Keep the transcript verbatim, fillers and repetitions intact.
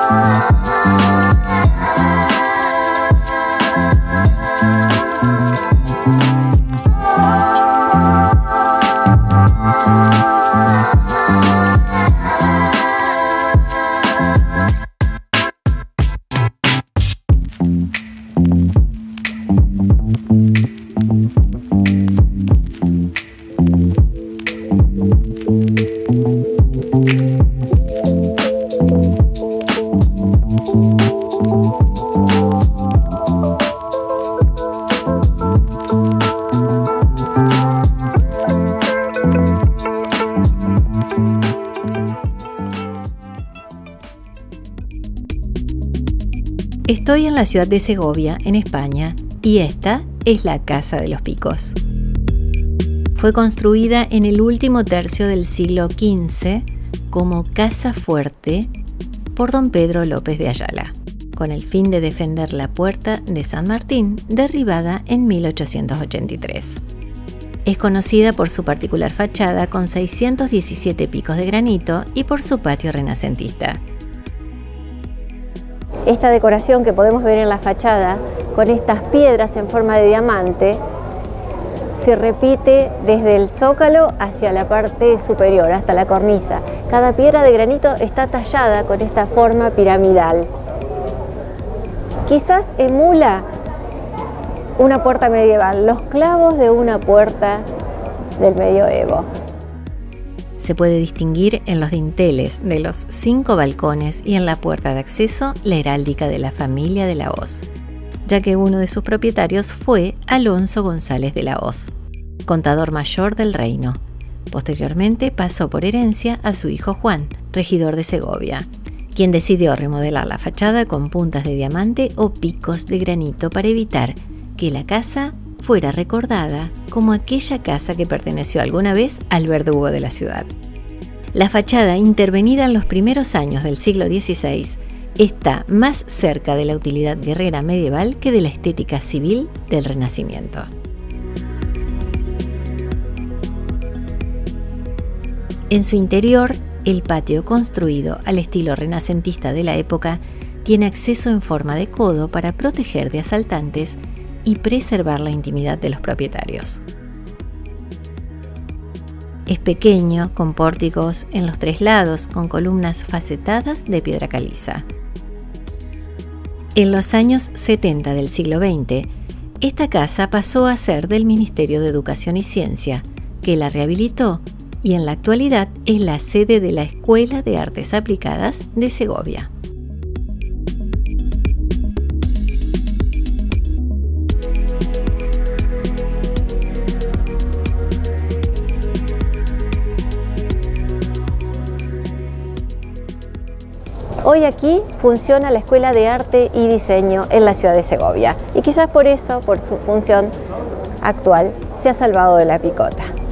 Estoy en la ciudad de Segovia, en España, y esta es la Casa de los Picos. Fue construida en el último tercio del siglo quince como casa fuerte por don Pedro López de Ayala, con el fin de defender la puerta de San Martín, derribada en mil ochocientos ochenta y tres. Es conocida por su particular fachada con seiscientos diecisiete picos de granito y por su patio renacentista. Esta decoración que podemos ver en la fachada, con estas piedras en forma de diamante, se repite desde el zócalo hacia la parte superior, hasta la cornisa. Cada piedra de granito está tallada con esta forma piramidal. Quizás emula una puerta medieval, los clavos de una puerta del medioevo. Se puede distinguir en los dinteles de los cinco balcones y en la puerta de acceso la heráldica de la familia de la Hoz, ya que uno de sus propietarios fue Alonso González de la Hoz, contador mayor del reino. Posteriormente pasó por herencia a su hijo Juan, regidor de Segovia, quien decidió remodelar la fachada con puntas de diamante o picos de granito para evitar que la casa fuera recordada como aquella casa que perteneció alguna vez al verdugo de la ciudad. La fachada, intervenida en los primeros años del siglo dieciséis, está más cerca de la utilidad guerrera medieval que de la estética civil del Renacimiento. En su interior, el patio, construido al estilo renacentista de la época, tiene acceso en forma de codo para proteger de asaltantes y preservar la intimidad de los propietarios. Es pequeño, con pórticos en los tres lados, con columnas facetadas de piedra caliza. En los años setenta del siglo veinte, esta casa pasó a ser del Ministerio de Educación y Ciencia, que la rehabilitó y en la actualidad es la sede de la Escuela de Artes Aplicadas de Segovia. Hoy aquí funciona la Escuela de Arte y Diseño en la ciudad de Segovia y quizás por eso, por su función actual, se ha salvado de la picota.